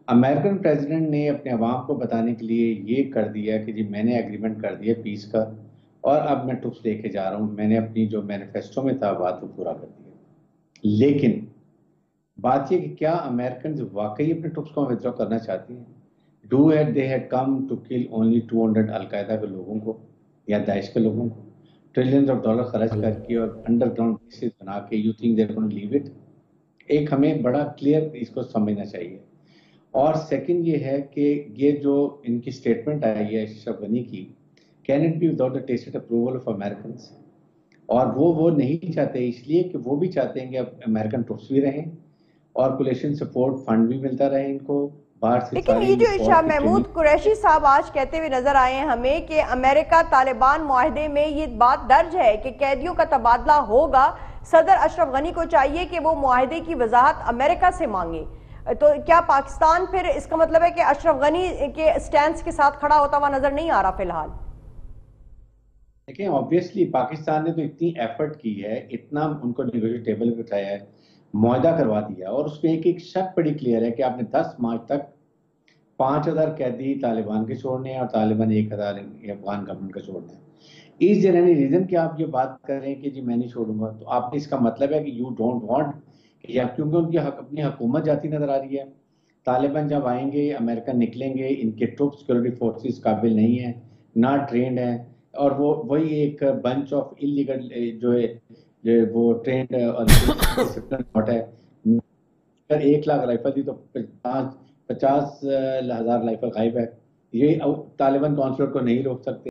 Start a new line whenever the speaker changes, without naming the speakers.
American president ने अपने अवाम को बताने के लिए ये कर दिया कि जी मैंने एग्रीमेंट कर दिया पीस का, और अब मैं ट्रुप्स लेके जा रहा हूँ, मैंने अपनी जो मैनिफेस्टो में था बात वो पूरा कर दिया। लेकिन बात ये कि क्या अमेरिकन वाकई अपने ट्रुप्स को विथड्रॉ करना चाहती हैं? Do had they had come to kill only 200 al Qaeda के लोगों को या दाइश के लोगों को, ट्रिलियंस ऑफ डॉलर खर्च करके और अंडरग्राउंड बेसिस बना के? You think they gonna leave it? एक हमें बड़ा क्लियर इसको समझना चाहिए। और सेकंड ये है कि ये जो इनकी स्टेटमेंट आई है अशरफ गनी की, can it be without the tacit approval of American? और वो नहीं चाहते, इसलिए कि वो भी चाहते हैं कि अब अमेरिकन ट्रुप्स भी रहें और कोलेशन सपोर्ट फंड भी मिलता रहे इनको, बाहर से
लेकिन
सारी
ये जो
फौज
शाह
की ट्रेनिंग।
महमूद कुरैशी साहब आज कहते हुए नजर आए हैं हमें कि अमेरिका तालिबान मुआहदे में ये बात दर्ज है कि कैदियों का तबादला होगा, सदर अशरफ गनी को चाहिए कि वो मुआहदे की वजाहत अमेरिका से मांगे। तो क्या पाकिस्तान फिर इसका मतलब है कि अशरफ गनी के स्टैंड के साथ खड़ा होता हुआ नजर नहीं आ रहा फिलहाल?
देखिए, ऑब्वियसली पाकिस्तान ने तो इतनी एफर्ट की है, इतना उनको निगोशिएट टेबल पे बिठाया है, मुआहदा करवा दिया, और उसमें एक एक शर्त बड़ी क्लियर है कि आपने 10 मार्च तक 5,000 कैदी तालिबान के छोड़ने हैं और तालिबान 1,000 अफगान गवर्नमेंट का छोड़ना है। इज देयर एनी रीजन कि आप ये बात कर रहे हैं कि जी मैं नहीं छोड़ूंगा? तो आपने इसका मतलब है कि यू डोंट वांट, या क्योंकि उनकी अपनी हुकूमत जाती नजर आ रही है? तालिबान जब आएंगे, अमेरिकन निकलेंगे, इनके ट्रुप सिक्योरिटी फोर्सेस काबिल नहीं है, ना ट्रेंड है, और वो वही एक बंच ऑफ इलीगल जो है, जो वो ट्रेंड और डिसिप्लिन नॉट है। अगर 1 लाख राइफल थी तो 50,000 राइफल गायब है। ये तालिबान कॉन्सुलेट को नहीं रोक सकते।